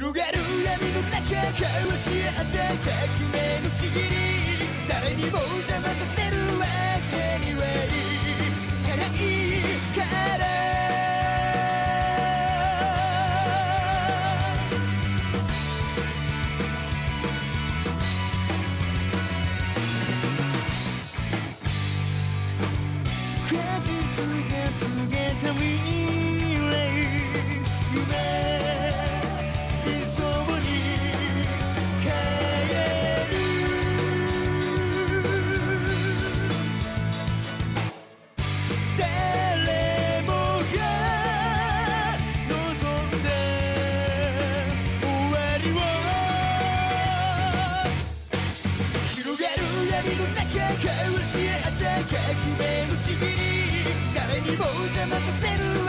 広がる闇の中交わし合った革命のちぎり、誰にも邪魔させるわけにはいかないから。果実が告げた未来、夢理想に変える。誰もが望んだ終わりを、広がる闇の中交わし合った革命のちぎり、誰にも邪魔させる